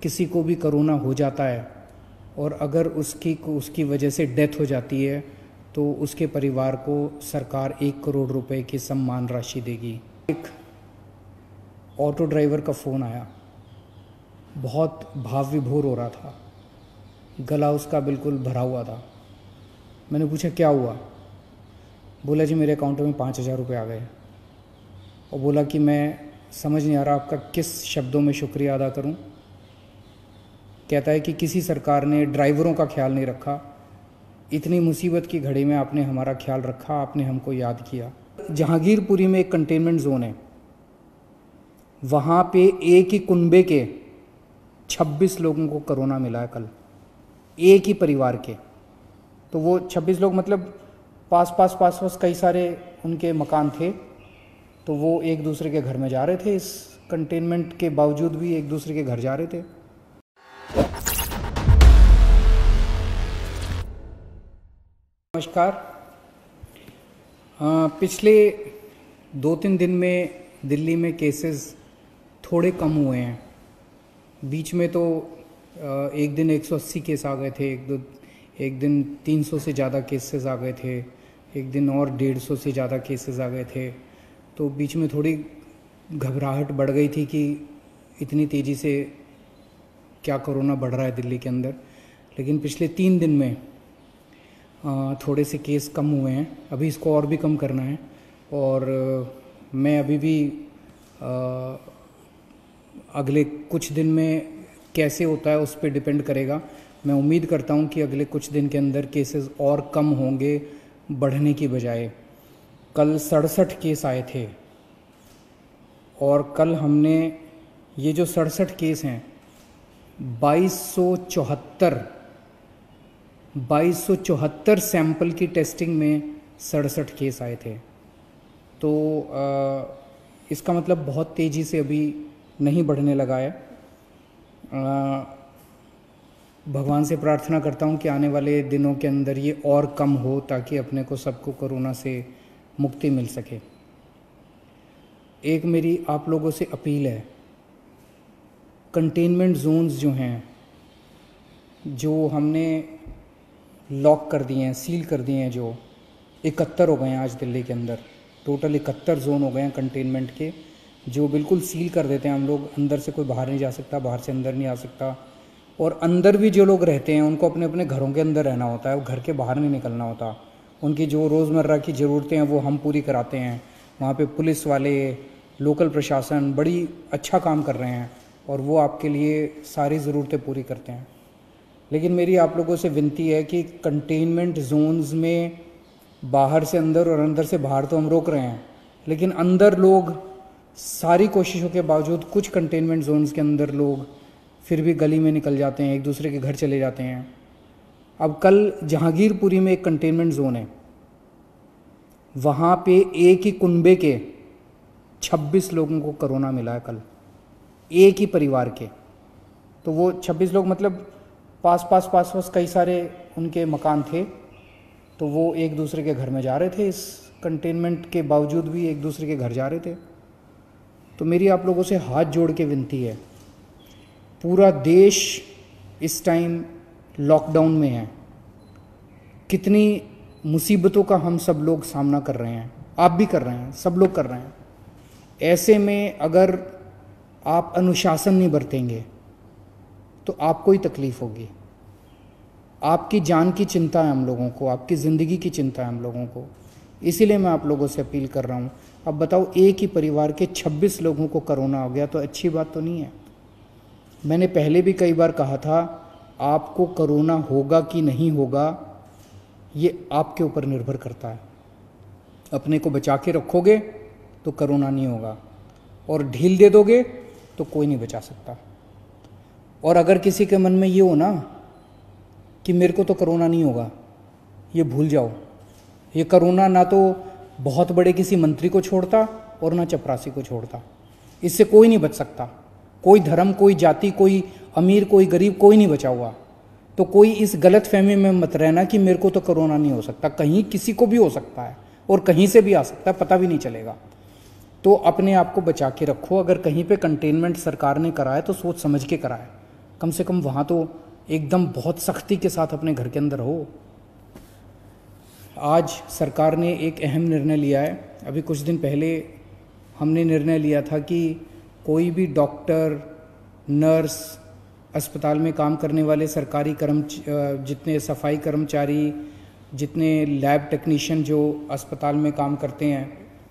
किसी को भी कोरोना हो जाता है और अगर उसकी वजह से डेथ हो जाती है तो उसके परिवार को सरकार 1 करोड़ रुपए की सम्मान राशि देगी। एक ऑटो ड्राइवर का फ़ोन आया, बहुत भाव विभोर हो रहा था, गला उसका बिल्कुल भरा हुआ था। मैंने पूछा क्या हुआ? बोला जी मेरे अकाउंट में 5,000 रुपये आ गए। और बोला कि मैं समझ नहीं आ रहा आपका किस शब्दों में शुक्रिया अदा करूं। कहता है कि किसी सरकार ने ड्राइवरों का ख्याल नहीं रखा, इतनी मुसीबत की घड़ी में आपने हमारा ख्याल रखा, आपने हमको याद किया। जहांगीरपुरी में एक कंटेनमेंट जोन है, वहाँ पे एक ही कुनबे के 26 लोगों को कोरोना मिला है कल, एक ही परिवार के। तो वो 26 लोग मतलब पास कई सारे उनके मकान थे, तो वो एक दूसरे के घर में जा रहे थे। इस कंटेनमेंट के बावजूद भी एक दूसरे के घर जा रहे थे। नमस्कार। पिछले 2-3 दिन में दिल्ली में केसेस थोड़े कम हुए हैं। बीच में तो एक दिन 180 केस आ गए थे, एक दिन 300 से ज़्यादा केसेस आ गए थे, एक दिन और 150 से ज़्यादा केसेस आ गए थे। तो बीच में थोड़ी घबराहट बढ़ गई थी कि इतनी तेज़ी से क्या कोरोना बढ़ रहा है दिल्ली के अंदर। लेकिन पिछले 3 दिन में थोड़े से केस कम हुए हैं। अभी इसको और भी कम करना है और मैं अभी भी अगले कुछ दिन में कैसे होता है उस पर डिपेंड करेगा। मैं उम्मीद करता हूं कि अगले कुछ दिन के अंदर केसेस और कम होंगे बढ़ने की बजाय। कल 67 केस आए थे और कल हमने ये जो 67 केस हैं 2274 सैंपल की टेस्टिंग में 67 केस आए थे। तो इसका मतलब बहुत तेज़ी से अभी नहीं बढ़ने लगा है। भगवान से प्रार्थना करता हूँ कि आने वाले दिनों के अंदर ये और कम हो ताकि अपने को सबको कोरोना से मुक्ति मिल सके। एक मेरी आप लोगों से अपील है, कंटेनमेंट जोन्स जो हैं, जो हमने लॉक कर दिए हैं, सील कर दिए हैं, जो 71 हो गए हैं आज दिल्ली के अंदर, टोटल 71 जोन हो गए हैं कंटेनमेंट के, जो बिल्कुल सील कर देते हैं हम लोग। अंदर से कोई बाहर नहीं जा सकता, बाहर से अंदर नहीं आ सकता। और अंदर भी जो लोग रहते हैं उनको अपने अपने घरों के अंदर रहना होता है, वो घर के बाहर नहीं निकलना होता। उनकी जो रोज़मर्रा की ज़रूरतें हैं वो हम पूरी कराते हैं। वहाँ पे पुलिस वाले, लोकल प्रशासन बड़ी अच्छा काम कर रहे हैं और वो आपके लिए सारी ज़रूरतें पूरी करते हैं। लेकिन मेरी आप लोगों से विनती है कि कंटेनमेंट जोन्स में बाहर से अंदर और अंदर से बाहर तो हम रोक रहे हैं, लेकिन अंदर लोग सारी कोशिशों के बावजूद कुछ कंटेनमेंट जोन्स के अंदर लोग फिर भी गली में निकल जाते हैं, एक दूसरे के घर चले जाते हैं। अब कल जहांगीरपुरी में एक कंटेनमेंट जोन है, वहाँ पे एक ही कुनबे के 26 लोगों को कोरोना मिला है कल, एक ही परिवार के। तो वो 26 लोग मतलब पास कई सारे उनके मकान थे, तो वो एक दूसरे के घर में जा रहे थे। इस कंटेनमेंट के बावजूद भी एक दूसरे के घर जा रहे थे। तो मेरी आप लोगों से हाथ जोड़ के विनती है, पूरा देश इस टाइम लॉकडाउन में है। कितनी मुसीबतों का हम सब लोग सामना कर रहे हैं, आप भी कर रहे हैं, सब लोग कर रहे हैं। ऐसे में अगर आप अनुशासन नहीं बरतेंगे तो आपको ही तकलीफ होगी। आपकी जान की चिंता है हम लोगों को, आपकी ज़िंदगी की चिंता है हम लोगों को। इसीलिए मैं आप लोगों से अपील कर रहा हूँ। अब बताओ, एक ही परिवार के 26 लोगों को कोरोना हो गया तो अच्छी बात तो नहीं है। मैंने पहले भी कई बार कहा था, आपको कोरोना होगा कि नहीं होगा ये आपके ऊपर निर्भर करता है। अपने को बचा के रखोगे तो कोरोना नहीं होगा, और ढील दे दोगे तो कोई नहीं बचा सकता। और अगर किसी के मन में ये हो ना कि मेरे को तो कोरोना नहीं होगा, ये भूल जाओ। ये कोरोना ना तो बहुत बड़े किसी मंत्री को छोड़ता और ना चपरासी को छोड़ता। इससे कोई नहीं बच सकता। कोई धर्म, कोई जाति, कोई अमीर, कोई गरीब, कोई नहीं बचा हुआ। तो कोई इस गलत फहमी में मत रहना कि मेरे को तो कोरोना नहीं हो सकता। कहीं किसी को भी हो सकता है और कहीं से भी आ सकता है, पता भी नहीं चलेगा। तो अपने आप को बचा के रखो। अगर कहीं पे कंटेनमेंट सरकार ने कराया तो सोच समझ के कराए। कम से कम वहाँ तो एकदम बहुत सख्ती के साथ अपने घर के अंदर रहो। आज सरकार ने एक अहम निर्णय लिया है। अभी कुछ दिन पहले हमने निर्णय लिया था कि कोई भी डॉक्टर, नर्स, अस्पताल में काम करने वाले सरकारी जितने सफाई कर्मचारी, जितने लैब टेक्नीशियन जो अस्पताल में काम करते हैं,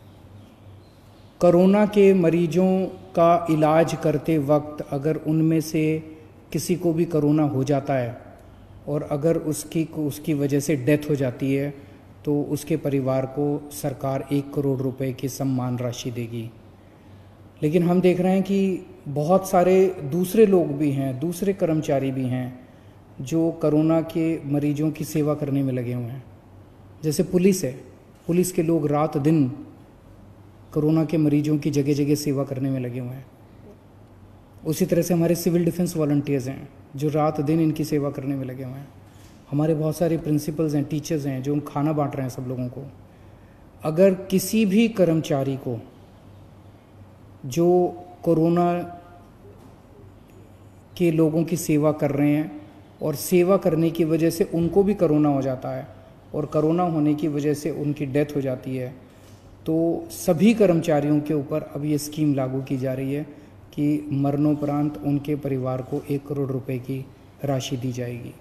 कोरोना के मरीजों का इलाज करते वक्त अगर उनमें से किसी को भी कोरोना हो जाता है और अगर उसकी वजह से डेथ हो जाती है तो उसके परिवार को सरकार 1 करोड़ रुपए की सम्मान राशि देगी। लेकिन हम देख रहे हैं कि बहुत सारे दूसरे लोग भी हैं, दूसरे कर्मचारी भी हैं जो कोरोना के मरीजों की सेवा करने में लगे हुए हैं। जैसे पुलिस है, पुलिस के लोग रात दिन कोरोना के मरीजों की जगह जगह सेवा करने में लगे हुए हैं। उसी तरह से हमारे सिविल डिफेंस वॉलंटियर्स हैं जो रात दिन इनकी सेवा करने में लगे हुए हैं। हमारे बहुत सारे प्रिंसिपल्स हैं, टीचर्स हैं जो खाना बांट रहे हैं सब लोगों को। अगर किसी भी कर्मचारी को जो कोरोना के लोगों की सेवा कर रहे हैं और सेवा करने की वजह से उनको भी कोरोना हो जाता है और कोरोना होने की वजह से उनकी डेथ हो जाती है, तो सभी कर्मचारियों के ऊपर अब ये स्कीम लागू की जा रही है कि मरणोपरांत उनके परिवार को 1 करोड़ रुपए की राशि दी जाएगी।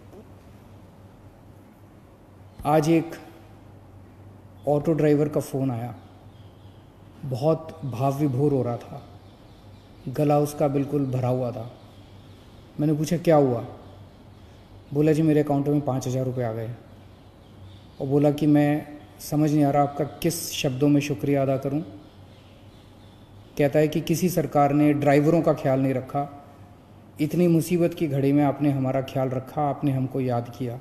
आज एक ऑटो ड्राइवर का फ़ोन आया, बहुत भाव विभोर हो रहा था, गला उसका बिल्कुल भरा हुआ था। मैंने पूछा क्या हुआ? बोला जी मेरे अकाउंट में 5,000 रुपये आ गए। और बोला कि मैं समझ नहीं आ रहा आपका किस शब्दों में शुक्रिया अदा करूं। कहता है कि किसी सरकार ने ड्राइवरों का ख्याल नहीं रखा, इतनी मुसीबत की घड़ी में आपने हमारा ख्याल रखा, आपने हमको याद किया।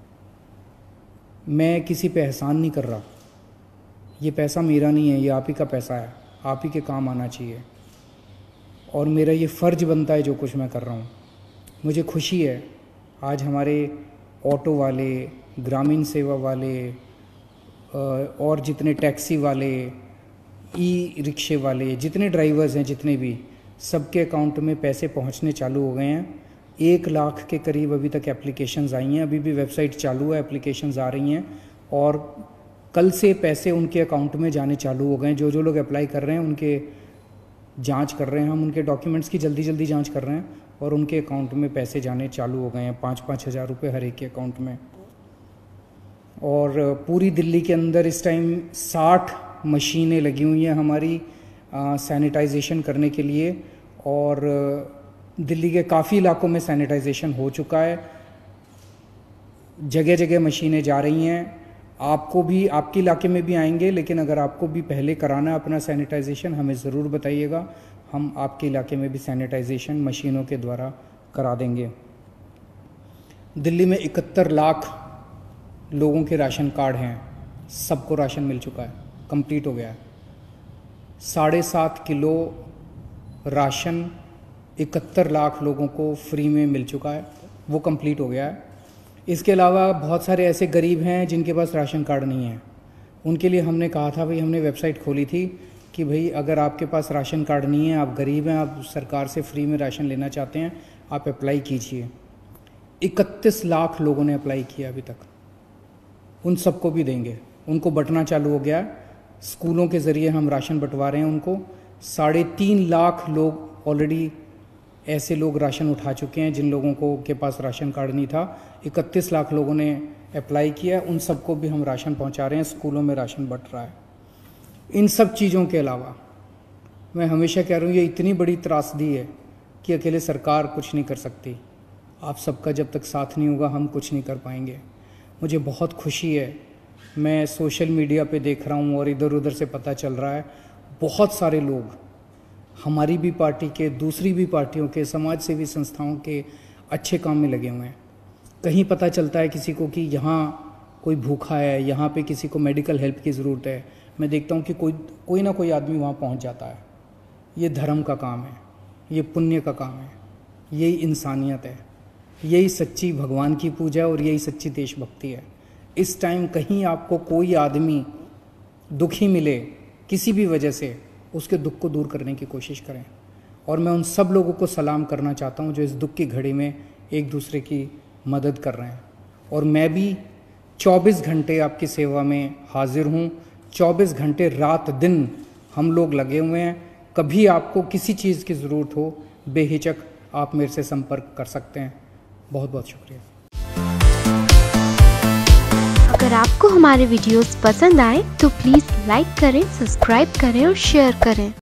मैं किसी पे एहसान नहीं कर रहा, ये पैसा मेरा नहीं है, ये आप ही का पैसा है, आप ही के काम आना चाहिए और मेरा ये फ़र्ज़ बनता है जो कुछ मैं कर रहा हूँ। मुझे खुशी है आज हमारे ऑटो वाले, ग्रामीण सेवा वाले और जितने टैक्सी वाले, ई रिक्शे वाले, जितने ड्राइवर्स हैं, जितने भी, सबके अकाउंट में पैसे पहुंचने चालू हो गए हैं। 1 लाख के करीब अभी तक एप्लीकेशंस आई हैं, अभी भी वेबसाइट चालू है, एप्लीकेशंस आ रही हैं और कल से पैसे उनके अकाउंट में जाने चालू हो गए हैं। जो जो लोग अप्लाई कर रहे हैं उनके जांच कर रहे हैं, हम उनके डॉक्यूमेंट्स की जल्दी जल्दी जांच कर रहे हैं और उनके अकाउंट में पैसे जाने चालू हो गए हैं, 5-5 हज़ार रुपये हर एक के अकाउंट में। और पूरी दिल्ली के अंदर इस टाइम 60 मशीनें लगी हुई हैं हमारी सैनिटाइजेशन करने के लिए और दिल्ली के काफ़ी इलाकों में सैनिटाइजेशन हो चुका है। जगह जगह मशीनें जा रही हैं। आपको भी, आपके इलाके में भी आएंगे, लेकिन अगर आपको भी पहले कराना है अपना सैनिटाइजेशन हमें ज़रूर बताइएगा, हम आपके इलाके में भी सैनिटाइजेशन मशीनों के द्वारा करा देंगे। दिल्ली में 71 लाख लोगों के राशन कार्ड हैं, सबको राशन मिल चुका है, कंप्लीट हो गया है। 7.5 किलो राशन 71 लाख लोगों को फ्री में मिल चुका है, वो कंप्लीट हो गया है। इसके अलावा बहुत सारे ऐसे गरीब हैं जिनके पास राशन कार्ड नहीं है, उनके लिए हमने कहा था भाई, हमने वेबसाइट खोली थी कि भाई अगर आपके पास राशन कार्ड नहीं है, आप गरीब हैं, आप सरकार से फ्री में राशन लेना चाहते हैं, आप अप्लाई कीजिए। 31 लाख लोगों ने अप्लाई किया अभी तक, उन सबको भी देंगे। उनको बंटना चालू हो गया है, स्कूलों के ज़रिए हम राशन बंटवा रहे हैं उनको। 3.5 लाख लोग ऑलरेडी ऐसे लोग राशन उठा चुके हैं जिन लोगों को के पास राशन कार्ड नहीं था। 31 लाख लोगों ने अप्लाई किया, उन सबको भी हम राशन पहुंचा रहे हैं, स्कूलों में राशन बंट रहा है। इन सब चीज़ों के अलावा मैं हमेशा कह रहा हूँ, ये इतनी बड़ी त्रासदी है कि अकेले सरकार कुछ नहीं कर सकती। आप सबका जब तक साथ नहीं होगा हम कुछ नहीं कर पाएंगे। मुझे बहुत खुशी है, मैं सोशल मीडिया पे देख रहा हूँ और इधर उधर से पता चल रहा है, बहुत सारे लोग हमारी भी पार्टी के, दूसरी भी पार्टियों के, समाज सेवी संस्थाओं के अच्छे काम में लगे हुए हैं। कहीं पता चलता है किसी को कि यहाँ कोई भूखा है, यहाँ पे किसी को मेडिकल हेल्प की ज़रूरत है, मैं देखता हूँ कि कोई ना कोई आदमी वहाँ पहुँच जाता है। ये धर्म का काम है, ये पुण्य का काम है, यही इंसानियत है, यही सच्ची भगवान की पूजा है और यही सच्ची देशभक्ति है। इस टाइम कहीं आपको कोई आदमी दुखी मिले किसी भी वजह से, उसके दुख को दूर करने की कोशिश करें और मैं उन सब लोगों को सलाम करना चाहता हूँ जो इस दुख की घड़ी में एक दूसरे की मदद कर रहे हैं। और मैं भी 24 घंटे आपकी सेवा में हाजिर हूँ। 24 घंटे रात दिन हम लोग लगे हुए हैं। कभी आपको किसी चीज़ की ज़रूरत हो, बेहिचक आप मेरे से संपर्क कर सकते हैं। बहुत बहुत शुक्रिया। अगर आपको हमारे वीडियोस पसंद आए तो प्लीज़ लाइक करें, सब्सक्राइब करें और शेयर करें।